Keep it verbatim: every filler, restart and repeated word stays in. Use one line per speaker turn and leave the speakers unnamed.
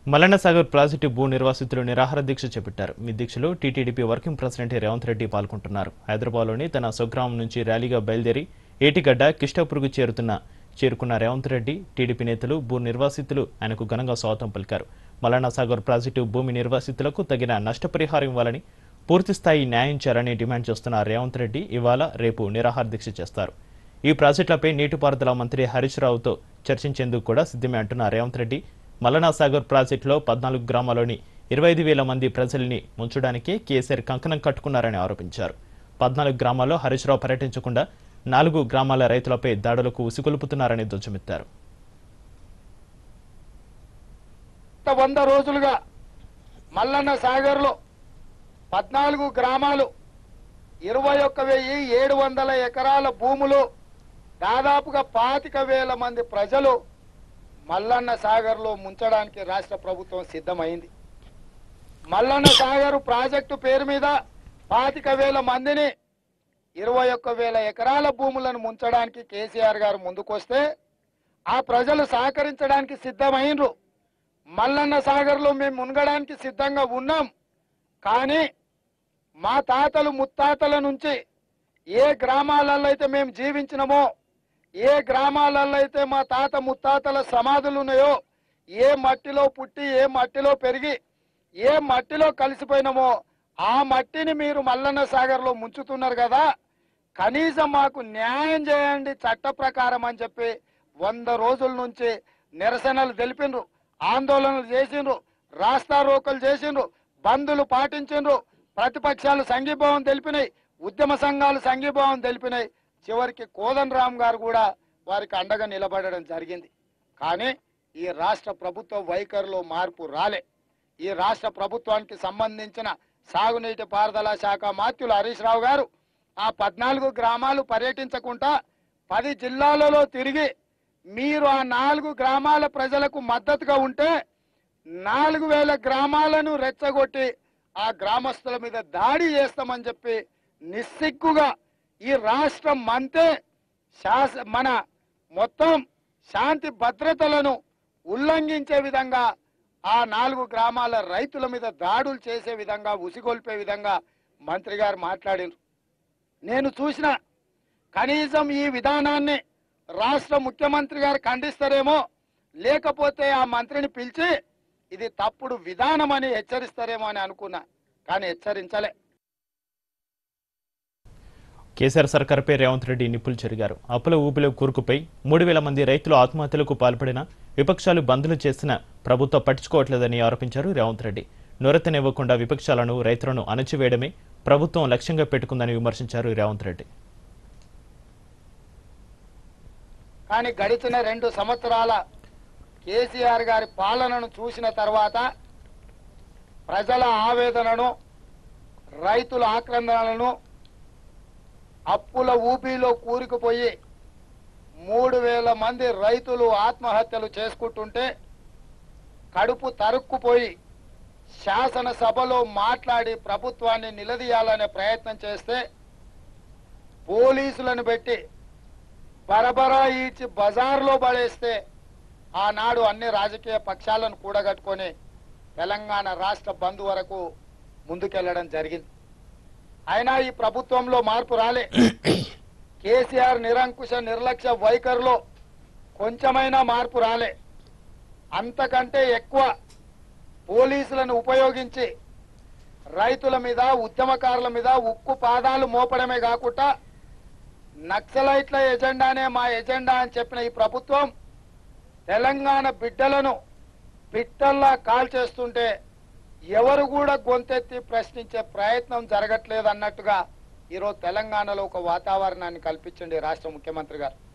Mallanna Sagar project భూ నిర్వాసితులు నిరాహార దీక్ష చేపట్టారు. ఈ దీక్షలో TTDP working president Revanth Reddy పాల్గొంటున్నారు. హైదరాబాద్లోని తన స్వగ్రామం నుంచి ర్యాలీగా బయలుదేరి ఏటిగడ్డ కిష్టాపూర్కు చేరుతున్న చేరుకున్న రేవంత్ రెడ్డి టీడీపీ నేతలు భూ నిర్వాసితులు ఆయనకు ఘనంగా స్వాగతం పలికారు. మల్లన్న సాగర్ ప్రాజెక్టు భూమి నిర్వాసితులకు తగిన నష్టపరిహారం ఇవ్వాలని, పూర్తిస్థాయి న్యాయం చేయాలని డిమాండ్ చేస్తున్న రేవంత్ రెడ్డి ఇవాళ రేపు నిరాహార దీక్ష చేస్తారు. ఈ ప్రాజెక్టులపై నీటిపారుదల మంత్రి హరీష్ రావుతో చర్చించేందుకు కూడా సిద్ధమే అంటున్న రేవంత్ రెడ్డి మల్లన్న సాగర్ ప్రాజెక్టులో పద్నాలుగు గ్రామాల్లోని ఇరవై ఐదు వేల మంది ప్రజల్ని ముంచడానికే కేసీఆర్ కంకణం కట్టుకున్నారని ఆరోపించారు. పద్నాలుగు గ్రామాల్లో హరీష్ రావు పర్యటించకుండా నాలుగు గ్రామాల రైతులపై దాడులకు ఉసిగొలుపుతున్నారని ధ్వజమెత్తారు.
వంద రోజులుగా మల్లన్న సాగర్ లో పద్నాలుగు గ్రామాలు ఇరవై ఒక్క వెయ్యి ఏడు వందల ఎకరాల భూములు దాదాపుగా పాతిక వేల మంది ప్రజలు మల్లన్న సాగర్ లో ముంచడానికి రాష్ట్ర ప్రభుత్వం సిద్ధమైంది. మల్లన్న సాగర్ ప్రాజెక్టు పేరు మీద పాతిక వేల మందిని ఇరవై ఒక్క వేల ఎకరాల భూములను ముంచడానికి కేసీఆర్ గారు ముందుకొస్తే ఆ ప్రజలు సహకరించడానికి సిద్ధమైనరు. మల్లన్న సాగర్ లో మేము మునగడానికి సిద్ధంగా ఉన్నాం. కానీ మా తాతలు ముత్తాతల నుంచి ఏ గ్రామాలలో అయితే మేము జీవించినమో, ఏ గ్రామాలలో అయితే మా తాత ముత్తాతల సమాధులు ఉన్నాయో, ఏ మట్టిలో పుట్టి ఏ మట్టిలో పెరిగి ఏ మట్టిలో కలిసిపోయినామో ఆ మట్టిని మీరు మల్లన్న సాగర్ లో ముంచుతున్నారు కదా, కనీసం మాకు న్యాయం చేయండి చట్ట ప్రకారం అని చెప్పి వంద రోజుల నుంచి నిరసనలు తెలిపినరు, ఆందోళనలు చేసిండ్రు, రాస్తా రోకలు చేసిండ్రు, బంధులు పాటించిండ్రు, ప్రతిపక్షాలు సంఘీభావం తెలిపినాయి, ఉద్యమ సంఘాలు సంఘీభావం తెలిపినాయి. చివరికి కోదండ రామ్ గారు కూడా వారికి అండగా నిలబడడం జరిగింది. కానీ ఈ రాష్ట్ర ప్రభుత్వ వైఖరిలో మార్పు రాలే. ఈ రాష్ట్ర ప్రభుత్వానికి సంబంధించిన సాగునీటి పారుదల శాఖ మంత్రులు హరీష్ రావు గారు ఆ పద్నాలుగు గ్రామాలు పర్యటించకుండా పది జిల్లాలలో తిరిగి మీరు ఆ నాలుగు గ్రామాల ప్రజలకు మద్దతుగా ఉంటే నాలుగు వేల గ్రామాలను రెచ్చగొట్టి ఆ గ్రామస్తుల మీద దాడి చేస్తామని చెప్పి నిస్సిగ్గుగా ఈ రాష్ట్రం అంతే శాస మన మొత్తం శాంతి భద్రతలను ఉల్లంఘించే విధంగా ఆ నాలుగు గ్రామాల రైతుల మీద దాడులు చేసే విధంగా ఉసిగొల్పే విధంగా మంత్రి గారు మాట్లాడినారు. నేను చూసిన కనీసం ఈ విధానాన్ని రాష్ట్ర ముఖ్యమంత్రి గారు ఖండిస్తారేమో, లేకపోతే ఆ మంత్రిని పిలిచి ఇది తప్పుడు విధానం అని హెచ్చరిస్తారేమో అని అనుకున్నా. కానీ హెచ్చరించలే.
కేసీఆర్ సర్కార్పై రేవంత్ రెడ్డి నిప్పులు చెరిగారు. అప్పుల ఊపిలో కూరుకుపై మూడు వేల మంది రైతులు ఆత్మహత్యలకు పాల్పడిన విపక్షాలు బంద్లు చేసిన ప్రభుత్వం పట్టించుకోవట్లేదని ఆరోపించారు రేవంత్ రెడ్డి. నొరెత్తనివ్వకుండా విపక్షాలను రైతులను అణచివేయడమే ప్రభుత్వం లక్ష్యంగా పెట్టుకుందని విమర్శించారు రేవంత్ రెడ్డి.
కానీ గడిచిన రెండు సంవత్సరాల కేసీఆర్ గారి పాలనను చూసిన తర్వాత ప్రజల ఆవేదనను, రైతుల ఆక్రందనలను, అప్పుల ఊపిలో కూరుకుపోయి మూడు వేల మంది రైతులు ఆత్మహత్యలు చేసుకుంటుంటే కడుపు తరుక్కుపోయి శాసనసభలో మాట్లాడి ప్రభుత్వాన్ని నిలదీయాలనే ప్రయత్నం చేస్తే పోలీసులను పెట్టి బరబరా ఈడ్చి బజార్లో పడేస్తే ఆనాడు అన్ని రాజకీయ పక్షాలను కూడగట్టుకొని తెలంగాణ రాష్ట్ర బంద్ వరకు ముందుకెళ్లడం జరిగింది. అయినా ఈ ప్రభుత్వంలో మార్పు రాలే. కేసీఆర్ నిరంకుశ నిర్లక్ష్య వైఖరిలో కొంచెమైనా మార్పు రాలే. అంతకంటే ఎక్కువ పోలీసులను ఉపయోగించి రైతుల మీద, ఉద్యమకారుల మీద ఉక్కు పాదాలు మోపడమే కాకుండా నక్సలైట్ల ఎజెండానే మా ఎజెండా అని చెప్పిన ఈ ప్రభుత్వం తెలంగాణ బిడ్డలను పిట్టల్లా కాల్ చేస్తుంటే ఎవరు కూడా గొంతెత్తి ప్రశ్నించే ప్రయత్నం జరగట్లేదు అన్నట్టుగా ఈరోజు తెలంగాణలో ఒక వాతావరణాన్ని కల్పించండి రాష్ట్ర ముఖ్యమంత్రి గారు.